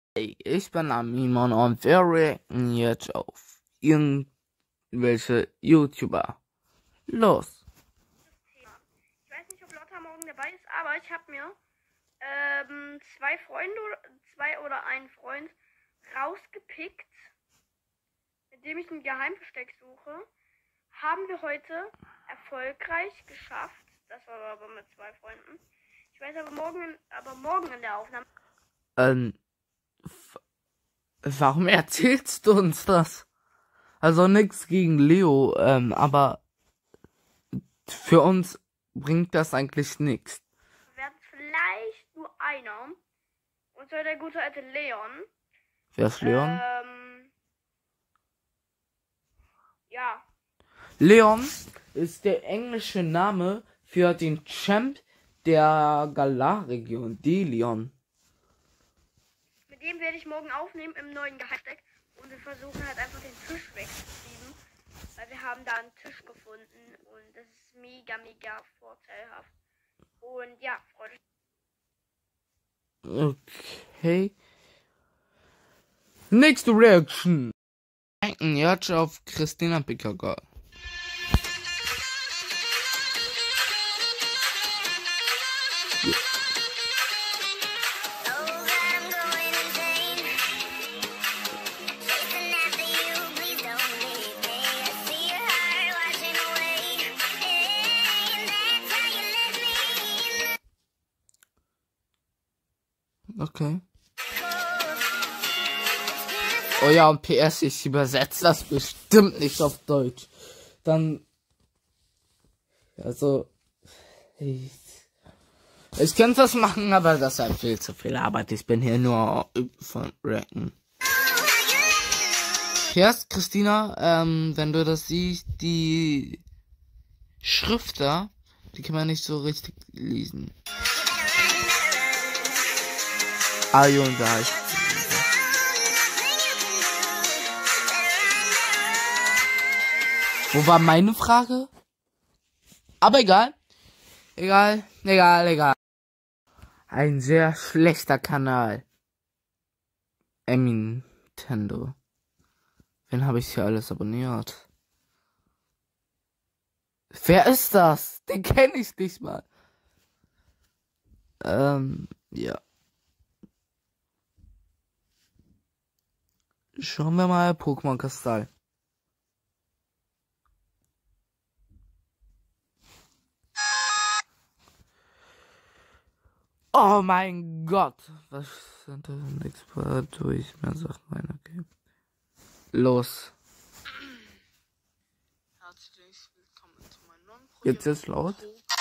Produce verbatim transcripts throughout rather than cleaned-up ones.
Hey, ich bin Amimon und wir reacten jetzt auf irgendwelche YouTuber. Los. Thema. Ich weiß nicht, ob Lotta morgen dabei ist, aber ich habe mir ähm, zwei Freunde, zwei oder einen Freund rausgepickt, mit dem ich ein Geheimversteck suche. Haben wir heute erfolgreich geschafft. Das war aber mit zwei Freunden. Ich weiß aber morgen, aber morgen in der Aufnahme. Ähm, f- warum erzählst du uns das? Also nichts gegen Leo, ähm, aber für uns bringt das eigentlich nichts. werden es vielleicht nur einer. Und zwar der gute alte Leon. Wer ist Leon? Ähm, ja. Leon ist der englische Name für den Champ der Galar-Region, Delion. Mit dem werde ich morgen aufnehmen im neuen Geheimversteck. Und wir versuchen halt einfach den Tisch wegzuschieben. Weil wir haben da einen Tisch gefunden. Und das ist mega, mega vorteilhaft. Und ja, freut euch. Okay. Nächste Reaction. Denken jetzt auf Christina Picaga. Okay. Oh ja, und P S, ich übersetze das bestimmt nicht auf Deutsch. Dann, also, ich, ich könnte das machen, aber das ist viel zu viel Arbeit. Ich bin hier nur von Recken. Erst, Christina, ähm, wenn du das siehst, die Schrift da, die kann man nicht so richtig lesen. Ah, jo, und da ist. Wo war meine Frage? Aber egal. Egal, egal, egal. Ein sehr schlechter Kanal. Emi Nintendo. Wen habe ich hier alles abonniert? Wer ist das? Den kenne ich nicht mal. Ähm, ja. Schauen wir mal Pokémon Kristall. Oh mein Gott. Was sind das denn Expert durch mehr Sachen rein? Okay. Los. Herzlich willkommen zu meinem neuen Projekt. Jetzt ist laut.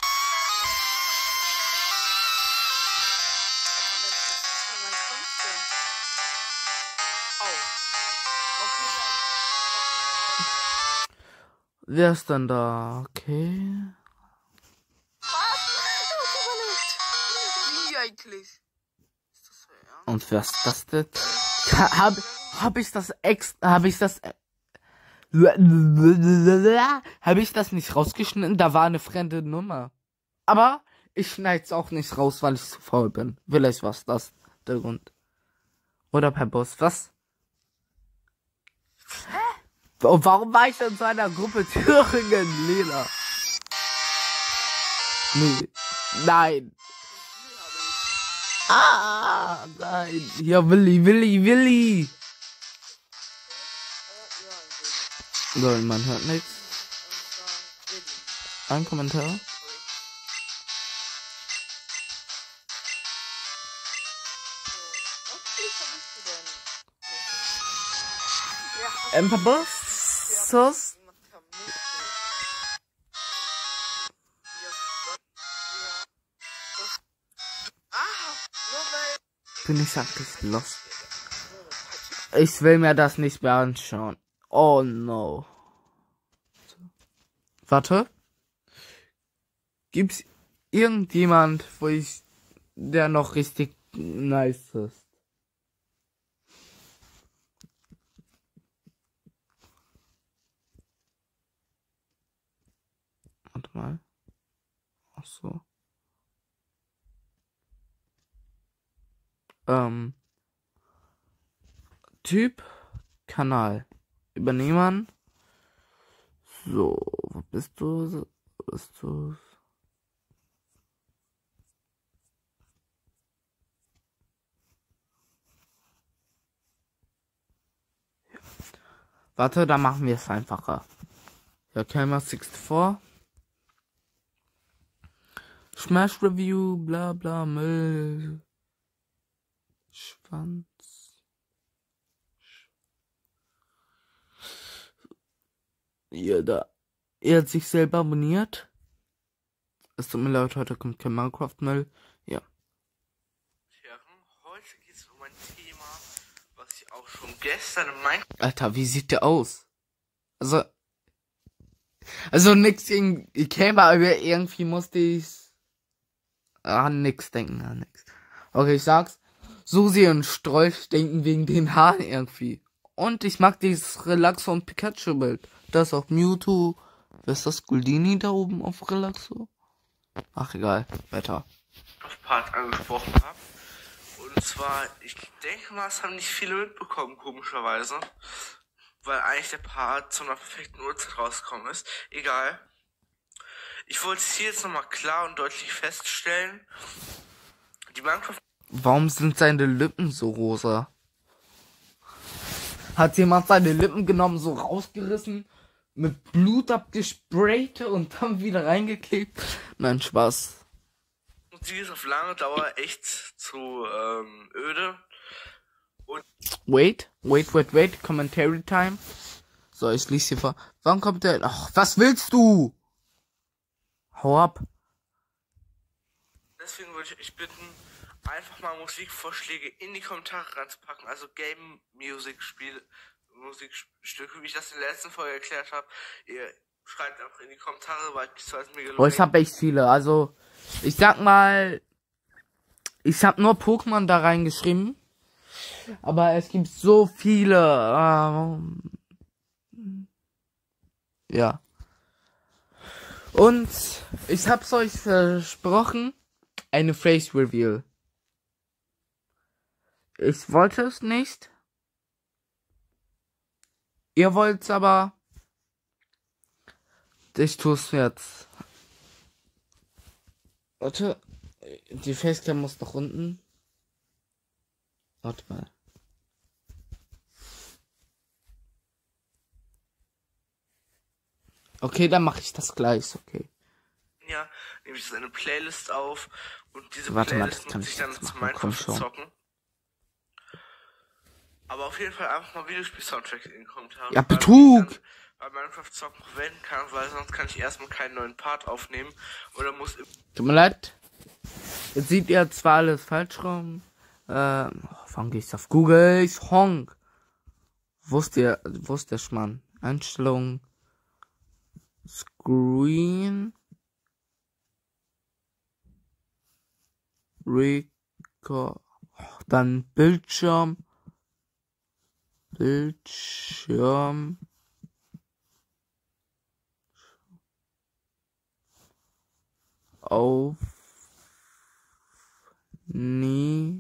Wer ist denn da? Okay. Wie eigentlich? Ist das so ernst? Und wer ist das denn? Hab, hab ich das extra, hab ich das, hab ich das nicht rausgeschnitten? Da war eine fremde Nummer. Aber ich schneid's auch nicht raus, weil ich zu faul bin. Vielleicht war's das der Grund. Oder per Bus. Was? Und warum war ich in so einer Gruppe Thüringen, Lila? Nee. Nein. Ah, nein. Hier, Willi, Willi, Willi. So, man hört nichts. Ein Kommentar. Empabos? Bin ich eigentlich lost? Ich will mir das nicht mehr anschauen. Oh no. Warte. Gibt's irgendjemand, wo ich, der noch richtig nice ist? Warte mal. Ach so. Ähm. Typ, Kanal. Übernehmen. So, wo bist du? Wo bist du? Warte, da machen wir es einfacher. Ja, Gamer vierundsechzig. Smash Review, bla bla, Müll. Schwanz. Ja, da. Er hat sich selber abonniert. Es tut mir leid, heute kommt kein Minecraft-Müll. Ja. Heute geht es um ein Thema, was ich auch schon gestern in Minecraft... Alter, wie sieht der aus? Also... Also nix gegen Gamer, aber irgendwie musste ich... An nix denken, an nix. Okay, ich sag's. Susi und Strolch denken wegen den Haaren irgendwie. Und ich mag dieses Relaxo und Pikachu-Bild. Das ist auch Mewtwo. Wer ist das? Guldini da oben auf Relaxo? Ach, egal. Weiter. auf Part angesprochen habe. Und zwar, ich denke mal, es haben nicht viele mitbekommen, komischerweise. Weil eigentlich der Part zu einer perfekten Uhrzeit rausgekommen ist. Egal. Ich wollte es hier jetzt nochmal klar und deutlich feststellen. Die Minecraft... Warum sind seine Lippen so rosa? Hat jemand seine Lippen genommen, so rausgerissen, mit Blut abgesprayt und dann wieder reingeklebt? Nein, Spaß. Musik ist auf lange Dauer echt zu ähm, öde. Und Wait, wait, wait, wait, Commentary Time. So, ich lese hier vor. Wann kommt der? Ach, was willst du? Hau ab. deswegen würde ich euch bitten, einfach mal Musikvorschläge in die Kommentare reinzupacken. Also Game, Music, Spiel, Musikstücke, wie ich das in der letzten Folge erklärt habe. Ihr schreibt einfach in die Kommentare, weil ich es mir gelungen. Oh, ich habe echt viele. Also, ich sag mal, ich habe nur Pokémon da reingeschrieben. Aber es gibt so viele. Ähm, ja. Und ich hab's euch versprochen. Eine Face Reveal. Ich wollte es nicht. Ihr wollt's aber. Ich tu's jetzt. Warte. Die Facecam muss nach unten. Warte mal. Okay, dann mache ich das gleich, okay. Ja, nehme ich jetzt eine Playlist auf und diese Warte mal, Playlist das kann nutze ich ich dann jetzt zu machen, komm Minecraft schon. zocken. Aber auf jeden Fall einfach mal Videospiel-Soundtracks in den Kommentaren. Ja, weil Betrug! ich dann bei Minecraft zocken verwenden kann, weil sonst kann ich erstmal keinen neuen Part aufnehmen oder muss... Tut mir leid. Jetzt seht ihr zwar alles falsch rum. Ähm, oh, wann gehe ich auf Google? Ich honk. Wusste ihr, wusste ich, Mann. Einstellungen. Screen. Record. Dann Bildschirm. Bildschirm. Auf. Nie.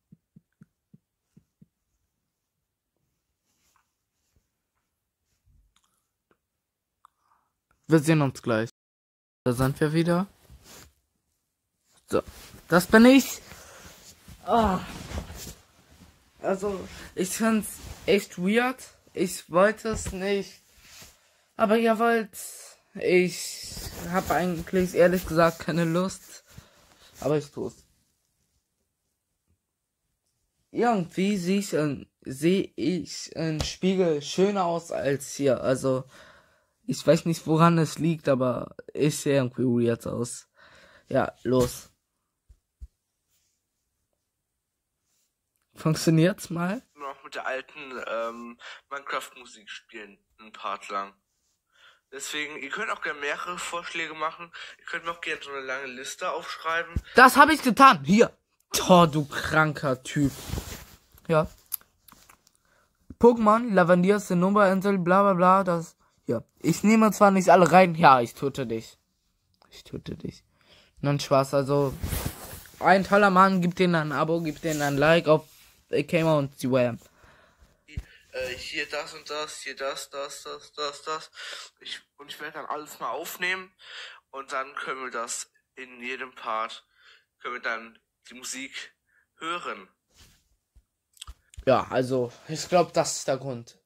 Wir sehen uns gleich. Da sind wir wieder. So, das bin ich. Ah. Also, ich find's echt weird. Ich wollte es nicht. Aber ihr wollt. Ich habe eigentlich ehrlich gesagt keine Lust. Aber ich tu's. Irgendwie sehe ich in, sehe ich im Spiegel schöner aus als hier. Also, ich weiß nicht, woran es liegt, aber ich sehe irgendwie weird aus. Ja, los. Funktioniert's mal? noch mit der alten ähm, Minecraft-Musik spielen, einen Part lang. Deswegen, ihr könnt auch gerne mehrere Vorschläge machen. Ihr könnt mir auch gerne so eine lange Liste aufschreiben. Das habe ich getan. Hier. Oh, du kranker Typ. Ja. Pokémon, Lavandier, Cinnober, Insel, bla bla bla. Das. Ja. Ich nehme zwar nicht alle rein. Ja, ich töte dich. Ich töte dich. Nein, Spaß. Also, ein toller Mann. Gibt denen ein Abo, gibt denen ein Like auf Gamer und die Wham. äh, hier das und das, hier das, das, das, das, das. Ich, und ich werde dann alles mal aufnehmen und dann können wir das in jedem Part, können wir dann die Musik hören. Ja, also, ich glaube, das ist der Grund.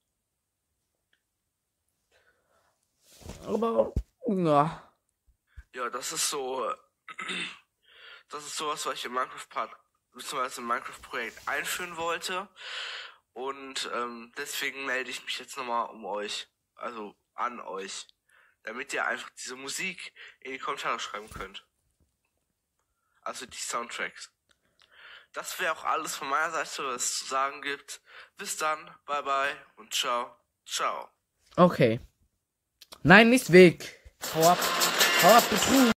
Aber, ja. Ja, das ist so, das ist sowas, was ich im Minecraft-Part, beziehungsweise im Minecraft-Projekt einführen wollte. Und ähm, deswegen melde ich mich jetzt nochmal um euch, also an euch, damit ihr einfach diese Musik in die Kommentare schreiben könnt. Also die Soundtracks. Das wäre auch alles von meiner Seite, was es zu sagen gibt. Bis dann, bye bye und ciao, ciao. Okay. Nein, nicht weg. Hau ab. Hau ab, du Kuh.